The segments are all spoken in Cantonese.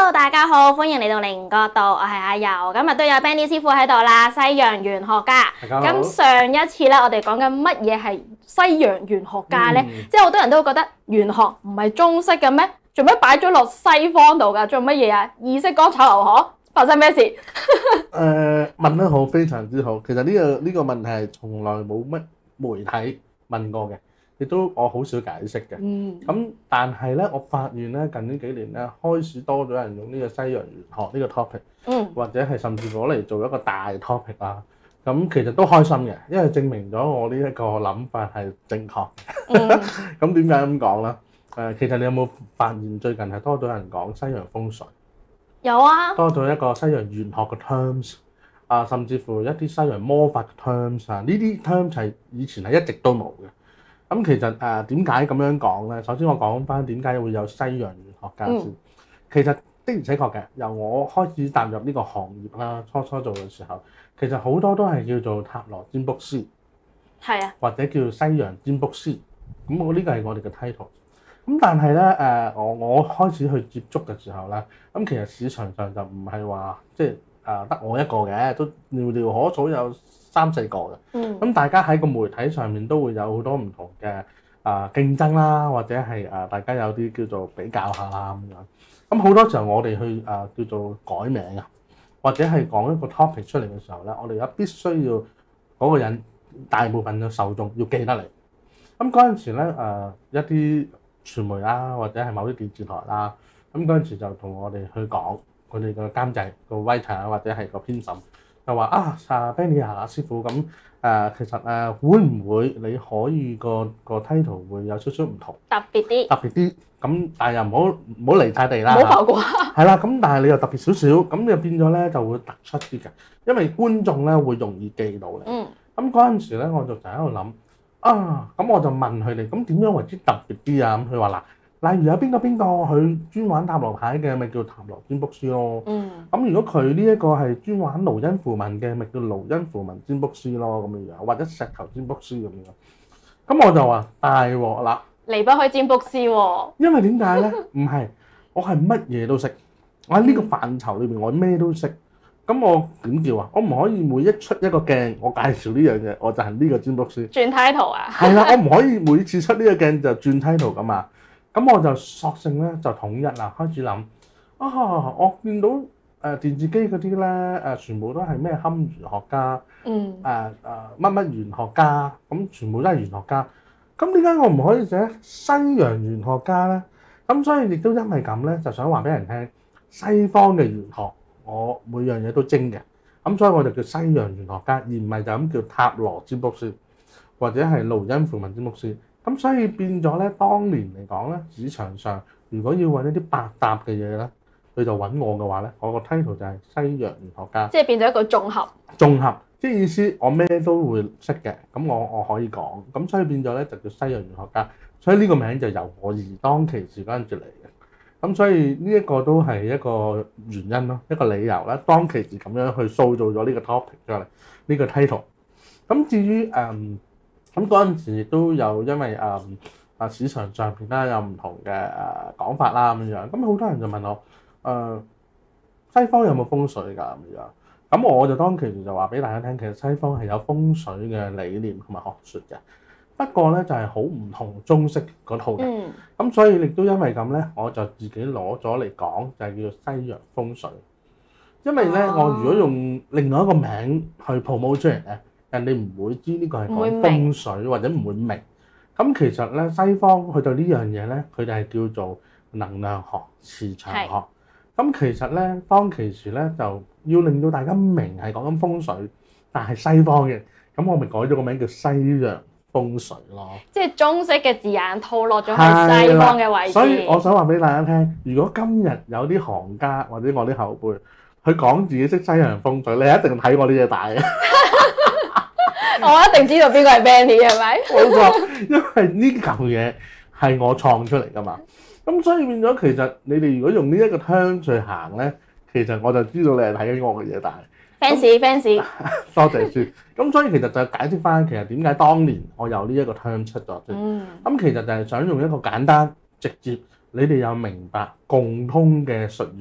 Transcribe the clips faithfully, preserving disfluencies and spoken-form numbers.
Hello， 大家好，歡迎嚟到靈角道，我係阿柔，今日都有 Benny 師傅喺度啦，西洋玄學家。咁上一次咧，我哋講緊乜嘢係西洋玄學家咧？嗯、即係好多人都會覺得玄學唔係中式嘅咩？做咩擺咗落西方度㗎？做乜嘢啊？意式乾炒牛河發生咩事？誒、 呃，問得好，非常之好。其實呢、呢個呢、呢個問題係從來冇乜媒體問過嘅。亦都我好少解釋嘅，咁、嗯、但係咧，我發現咧近呢幾年咧開始多咗人用呢個西洋玄學呢個 topic，、嗯、或者係甚至攞嚟做一個大 topic 啦。咁其實都開心嘅，因為證明咗我呢一個諗法係正確嘅。咁點解咁講咧？誒，其實你有冇發現最近係多咗人講西洋風水？ 有啊， 多咗一個西洋玄學嘅 terms 啊，甚至乎一啲西洋魔法嘅 terms 啊，呢啲 terms 係以前係一直都冇嘅。咁其實誒點解咁樣講咧？首先我講翻點解會有西洋玄學家先。嗯、其實的而且確嘅，由我開始踏入呢個行業啦，初初做嘅時候，其實好多都係叫做塔羅占卜師，係啊，或者叫做西洋占卜師。咁我呢個係我哋嘅 title。咁但係咧誒，我我開始去接觸嘅時候咧，咁其實市場上就唔係話即係誒得我一個嘅，都寥寥可數有三四個嘅，咁、嗯、大家喺個媒體上面都會有好多唔同嘅啊、呃、競爭啦，或者係啊、呃、大家有啲叫做比較下啦咁樣。咁好多時候我哋去啊、呃、叫做改名啊，或者係講一個 topic 出嚟嘅時候咧，我哋有必須要嗰個人大部分嘅受眾要記得你。咁嗰陣時咧誒、呃、一啲傳媒啦，或者係某啲電視台啦，咁嗰陣時就同我哋去講佢哋嘅監製個 writer 啊，或者係個編審。就話啊，啊 Benny 啊師傅咁誒、呃，其實誒、啊、會唔會你可以個個 title 會有少少唔同， 特別啲， 特別啲咁，但係又唔好唔好離曬地啦， 唔好浮誇， 係啦，咁但係你又特別少少，咁就變咗咧就會突出啲嘅，因為觀眾咧會容易記到你。嗯，咁嗰陣時咧我就就喺度諗啊，咁我就問佢哋，咁點樣為之特別啲啊？咁佢話嗱。例如有邊個邊個佢專玩塔羅牌嘅，咪叫塔羅占卜師咯。嗯。咁如果佢呢一個係專玩盧恩符文嘅，咪叫盧恩符文占卜師咯，咁樣樣，或者石頭占卜師咁樣。咁我就話大鑊啦， 離不開占卜師喎、哦。 因為點解咧？唔係，我係乜嘢都識，我喺呢個範疇裏邊，我咩都識。咁我點叫啊？我唔可以每一出一個鏡，我介紹呢樣嘢，我就係呢個占卜師。 轉 title 啊？ 係啦，我唔可以每次出呢個鏡就轉 title 噶嘛。咁我就索性咧就統一啦，開始諗啊！我見到誒、呃、電視機嗰啲咧誒，全部都係咩堪輿學家，嗯誒誒乜乜玄學家，咁全部都係玄學家。咁點解我唔可以寫西洋玄學家咧？咁所以亦都因為咁咧，就想話俾人聽，西方嘅玄學我每樣嘢都精嘅。咁所以我就叫西洋玄學家，而唔係就咁叫塔羅占卜師，或者係盧恩符文占卜師。咁所以變咗咧，當年嚟講咧，市場上如果要揾一啲百搭嘅嘢咧，佢就揾我嘅話咧，我個 title 就係西洋玄學家， 即係變咗一個綜合。 綜合，即係意思我咩都會識嘅，咁我我可以講，咁所以變咗咧就叫西洋玄學家，所以呢個名就由我而當其時嗰陣時嚟嘅，咁所以呢一個都係一個原因咯，一個理由啦，當其時咁樣去塑造咗呢個 topic 出嚟，呢個 title。咁至於誒。嗯咁嗰陣時亦都有，因為誒啊、嗯、市場上邊啦有唔同嘅誒講法啦咁樣，咁好多人就問我誒、呃、西方有冇風水㗎咁樣，咁我就當其時就話俾大家聽，其實西方係有風水嘅理念同埋學説嘅，不過咧就係好唔同中式嗰套嘅，咁、嗯、所以亦都因為咁咧，我就自己攞咗嚟講，就係、是、叫做西洋風水，因為咧、啊、我如果用另外一個名去 promote 出嚟咧。人哋唔會知呢個係講風水或者唔會明，咁其實咧西方去到呢樣嘢咧，佢哋係叫做能量學、磁場學。咁其實咧當其時咧就要令到大家明係講緊風水，但係西方嘅，咁我咪改咗個名叫西洋風水咯。即係中式嘅字眼套落咗喺西方嘅位置。 所以我想話俾大家聽，如果今日有啲行家或者我啲後輩，佢講自己識西洋風水，你一定睇我呢隻大嘅。 我一定知道邊個係 Benny 係咪？ 冇錯，因為呢嚿嘢係我創出嚟噶嘛。咁所以變咗，其實你哋如果用呢一個 term 去行咧，其實我就知道你係睇緊我嘅嘢大。 fans fans， 多謝先。咁所以其實就解釋翻，其實點解當年我有呢一個 term 出咗先。嗯。咁其實就係想用一個簡單直接，你哋有明白共通嘅術語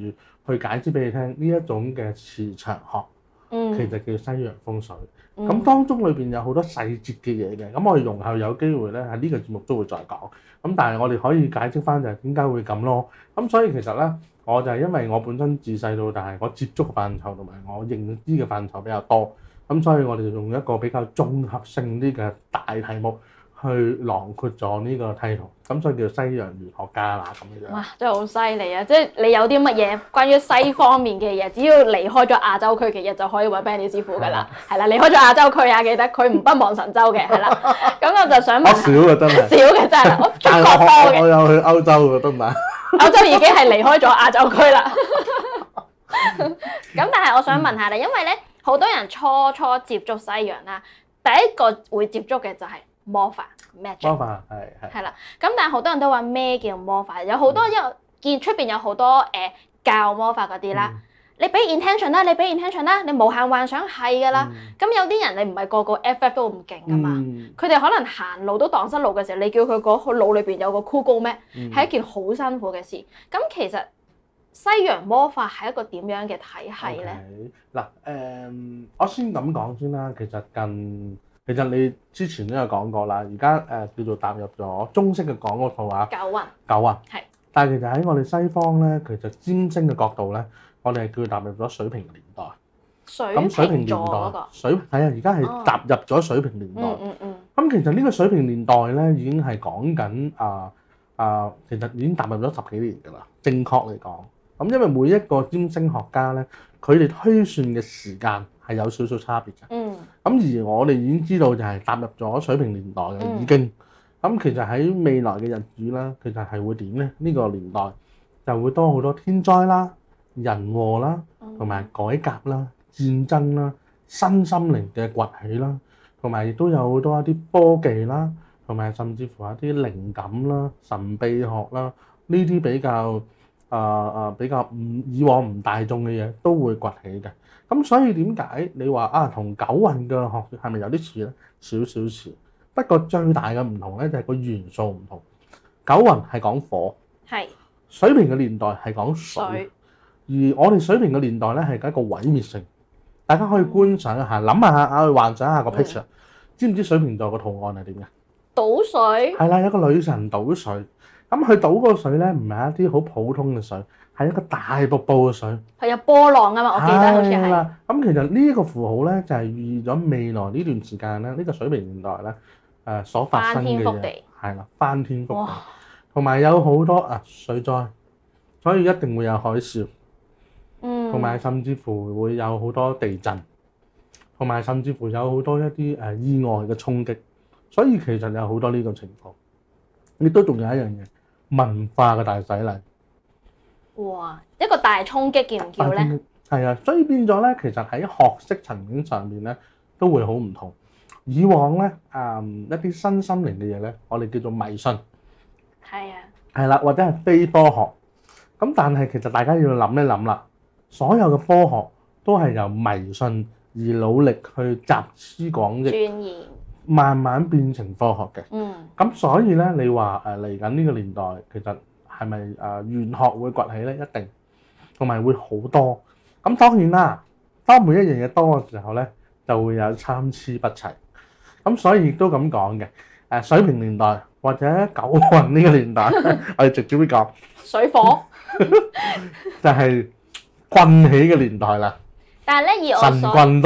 去解釋俾你聽呢一種嘅磁場學， 嗯、 其實叫西洋風水。咁、 嗯、 當中裏邊有好多細節嘅嘢嘅，咁我哋容後有機會咧喺呢個節目都會再講。咁但係我哋可以解釋翻就係點解會咁咯。咁所以其實咧，我就係因為我本身自細到大，我接觸嘅範疇同埋我認知嘅範疇比較多，咁所以我哋就用一個比較綜合性啲嘅大題目去囊括咗呢個 title，咁所以叫西洋玄學家啦咁樣。 哇！真係好犀利啊！即係你有啲乜嘢關於西方面嘅嘢，只要離開咗亞洲區嘅嘢，就可以揾 Benny 師傅㗎啦。係啦，離開咗亞洲區啊，記得佢唔北望神州嘅，係啦。咁我就想問， 少嘅真係少嘅真係，我中國多嘅。 我有去歐洲嘅得唔得？ 歐洲已經係離開咗亞洲區啦。咁但係我想問下你，因為咧好多人初初接觸西洋啦，第一個會接觸嘅就係魔法 magic。 魔法係係。 係啦，咁但係好多人都話咩叫魔法？有好多因為見出邊有好多誒、呃、教魔法嗰啲啦。嗯、你俾 intention 啦，你俾 intention 啦，你無限幻想係㗎啦。咁、嗯、有啲人你唔係個個 F F 都咁勁㗎嘛，佢哋、嗯、可能行路都蕩失路嘅時候，你叫佢嗰個腦裏邊有個 Google Map，係一件好辛苦嘅事。咁其實西洋魔法係一個點樣嘅體系咧？ 嗱誒、okay. 嗯，我先咁講先啦。其實近其實你之前都有講過啦，而家誒叫做踏入咗中式嘅講嗰套話九運九運係，是但係其實喺我哋西方咧，其實占星嘅角度咧，我哋係叫踏入咗水瓶年代。咁水瓶年代，那個、水係啊，而家係踏入咗水瓶年代。哦、嗯嗯咁、嗯、其實呢個水瓶年代咧，已經係講緊啊啊，其實已經踏入咗十幾年㗎啦。正確嚟講，咁因為每一個占星學家咧，佢哋推算嘅時間係有少少差別嘅。嗯。咁而我哋已經知道就係踏入咗水瓶年代嘅已經。咁、嗯、其實喺未來嘅日子啦，其實係會點咧？呢、這個年代就會多好多天災啦、人禍啦，同埋改革啦、戰爭啦、新心靈嘅崛起啦，同埋亦都有好多一啲科技啦，同埋甚至乎一啲靈感啦、神秘學啦，呢啲比較啊啊、呃、比較唔以往唔大眾嘅嘢都會崛起嘅。咁所以點解你話啊同九運嘅學係咪有啲似咧？少少似，不過最大嘅唔同咧就係個元素唔同。九運係講火，係是水瓶嘅年代係講水，水而我哋水瓶嘅年代咧係一個毀滅性。大家可以觀賞一下，諗下啊，去幻想一下個 picture，、嗯、知唔知水瓶座個圖案係點嘅？倒水係啦，有個女神倒水。咁佢倒個水咧，唔係一啲好普通嘅水，係一個大瀑布嘅水。係有波浪啊嘛，我記得好似係。係啦，咁其實呢一個符號咧，就係預咗未來呢段時間咧，呢、這個水瓶年代咧，誒、呃、所發生嘅嘢係啦，翻天覆地，同埋哇有好多啊水災，所以一定會有海嘯。嗯。同埋甚至乎會有好多地震，同埋甚至乎有好多一啲誒意外嘅衝擊，所以其實有好多呢個情況。亦都仲有一樣嘢。文化嘅大洗禮，哇！一個大衝擊叫唔叫咧？係啊，所以變咗咧，其實喺學識層面上面咧，都會好唔同。以往咧，誒、嗯、一啲新心靈嘅嘢咧，我哋叫做迷信，係啊，係啦，或者係非科學。咁但係其實大家要諗一諗啦，所有嘅科學都係由迷信而努力去集思廣益，鑽研。慢慢變成科學嘅，嗯，咁所以咧，你話誒嚟緊呢個年代，其實係咪誒玄學會崛起咧？一定，同埋會好多。咁當然啦，當每一樣嘢多嘅時候咧，就會有參差不齊。咁所以亦都咁講嘅，誒水瓶年代或者九運呢個年代，我哋直接啲講水火，就係棍起嘅年代啦。但係咧，以我所神棍多。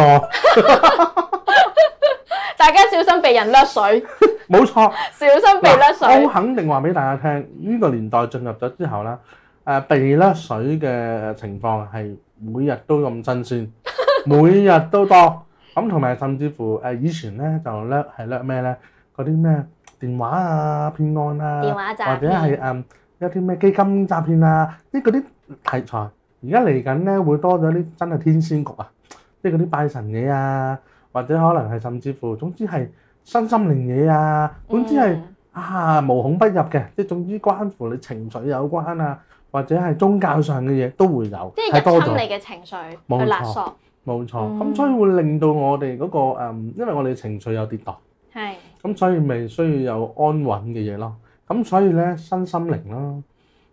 大家小心被人掠水，冇錯，小心被掠水。我肯定話俾大家聽，呢個年代進入咗之後咧，誒被掠水嘅情況係每日都咁新鮮，每日都多。咁同埋甚至乎誒以前咧就掠係掠咩咧？嗰啲咩電話啊、騙案啊，電話詐騙或者係誒一啲咩基金詐騙啊，啲嗰啲題材。而家嚟緊咧會多咗啲真係天仙局啊，即係嗰啲拜神嘢啊。或者可能係甚至乎，總之係身心靈嘢啊，總之係、嗯、啊無孔不入嘅，即係總之關乎你情緒有關啊，或者係宗教上嘅嘢都會有，即係入侵你嘅情緒去勒索，冇錯。咁、嗯、所以會令到我哋嗰、嗰個、嗯、因為我哋情緒有跌宕，係咁是所以咪需要有安穩嘅嘢咯。咁所以咧，身心靈啦，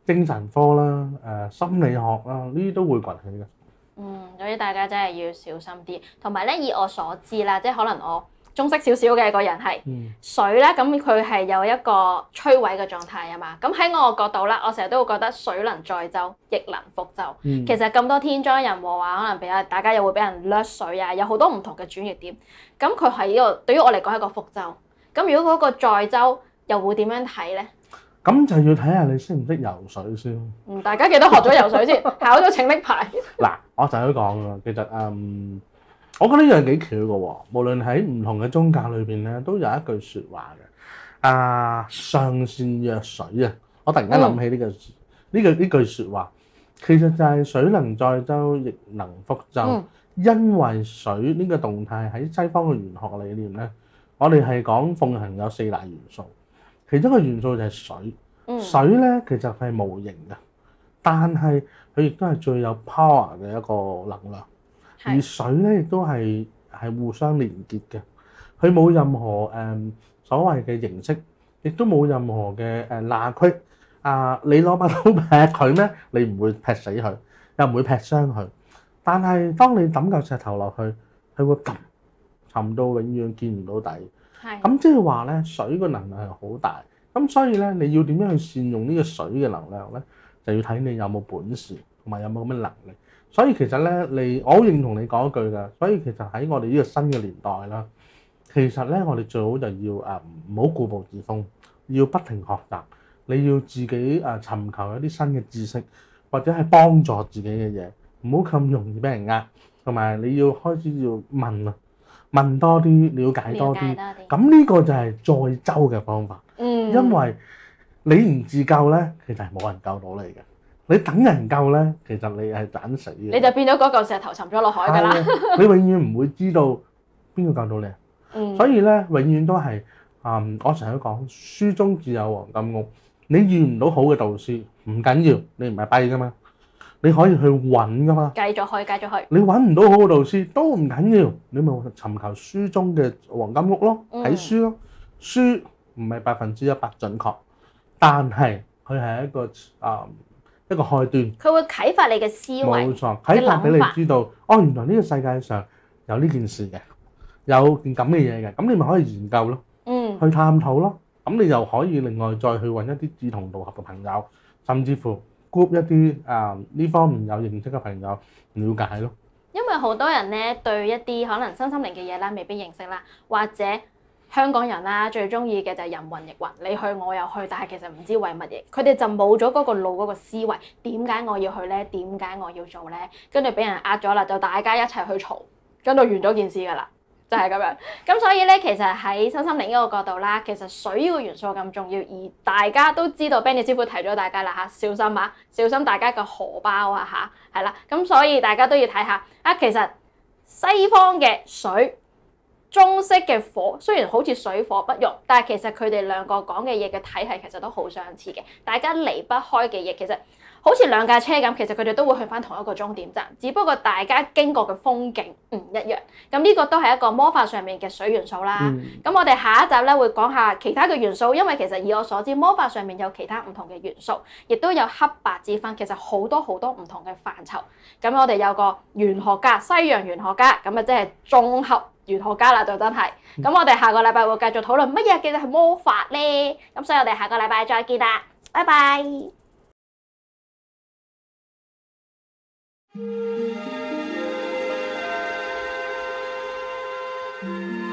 精神科啦、誒、呃、心理學啦，呢啲都會崛起嘅。 嗯，所以大家真係要小心啲。同埋咧，以我所知啦，即係可能我中式少少嘅個人係、嗯、水咧，咁佢係有一個摧毀嘅狀態啊嘛。咁喺我個角度啦，我成日都會覺得水能載舟，亦能覆舟。嗯、其實咁多天災人禍啊，可能俾啊大家又會俾人掠水啊，有好多唔同嘅轉捩點。咁佢係呢個對於我嚟講係一個覆舟。咁如果嗰個載舟又會點樣睇咧？ 咁就要睇下你識唔識游水先。 嗯，大家記得學咗游水先，考咗請拎牌。 嗱，我就係都講啦，其實嗯，我覺得呢樣幾巧嘅喎。無論喺唔同嘅宗教裏邊咧，都有一句説話嘅。啊，上善若水啊！我突然間諗起呢、這個呢、嗯、個呢句説話，其實就係水能載舟，亦能覆舟。嗯、因為水呢個動態喺西方嘅玄學理念咧，我哋係講奉行有四大元素。其中一個元素就係水，嗯、水咧其實係無形嘅，但係佢亦都係最有 power 嘅一個能量。是而水咧亦都係係互相連結嘅，佢冇任何誒、嗯、所謂嘅形式，亦都冇任何嘅誒罅隙。啊，你攞把刀劈佢咩？你唔會劈死佢，又唔會劈傷佢。但係當你抌嚿石頭落去，佢會沉沉到永遠見唔到底。咁即係話咧，水個能量係好大，咁所以咧，你要點樣去善用呢個水嘅能量咧，就要睇你有冇本事同埋有冇咁嘅能力。所以其實咧，你我好認同你講一句㗎。所以其實喺我哋呢個新嘅年代啦，其實咧我哋最好就要誒唔好固步自封，要不停學習。你要自己誒尋求一啲新嘅知識，或者係幫助自己嘅嘢，唔好咁容易俾人呃。同埋你要開始要問啊。問多啲，了解多啲，咁呢個就係載舟嘅方法。嗯，因為你唔自救咧，其實係冇人救到你嘅。你等人救咧，其實你係等死嘅。 你就變咗嗰嚿石頭沉咗落海㗎啦。 你永遠唔會知道邊個救到你。嗯，所以咧，永遠都係啊、嗯！我成日都講，書中自有黃金屋。你遇唔到好嘅導師唔緊要，你唔係跛㗎嘛。你可以去揾噶嘛， 繼續去，繼續去。 你揾唔到好嘅導師都唔緊要，你咪尋求書中嘅黃金屋咯，睇書咯。嗯、書唔係百分之一百準確，但係佢係一個啊、嗯、一個開端。佢會啟發你嘅思維， 冇錯，啟發俾你知道，哦，原來呢個世界上有呢件事嘅，有件咁嘅嘢嘅，咁你咪可以研究咯，嗯，去探討咯。咁你又可以另外再去揾一啲志同道合嘅朋友，甚至乎。group 一啲啊呢方面有認識嘅朋友了解咯， 因為好多人咧對一啲可能身心靈嘅嘢啦未必認識啦，或者香港人啦最中意嘅就係人云亦云，你去我又去，但係其實唔知為乜嘢，佢哋就冇咗嗰個腦嗰個思維，點解我要去咧？點解我要做咧？跟住俾人呃咗啦，就大家一齊去嘈，跟住完咗件事㗎啦。就係咁樣，咁所以咧，其實喺身心靈呢個角度啦，其實水呢個元素咁重要，而大家都知道 Benny 師傅提咗大家啦嚇，小心啊，小心大家嘅荷包啊嚇，係啦，咁所以大家都要睇下啊，其實西方嘅水、中式嘅火，雖然好似水火不容，但係其實佢哋兩個講嘅嘢嘅體系其實都好相似嘅，大家離不開嘅嘢其實。好似兩架車咁，其實佢哋都會去返同一個終點站，只不過大家經過嘅風景唔一樣。咁呢個都係一個魔法上面嘅水元素啦。咁、嗯、我哋下一集咧會講下其他嘅元素，因為其實以我所知，魔法上面有其他唔同嘅元素，亦都有黑白之分，其實好多好多唔同嘅範疇。咁我哋有個玄學家，西洋玄學家，咁啊即係綜合玄學家啦，就真係。咁、嗯、我哋下個禮拜會繼續討論乜嘢嘅係魔法咧。咁所以我哋下個禮拜再見啦，拜拜。Thank you.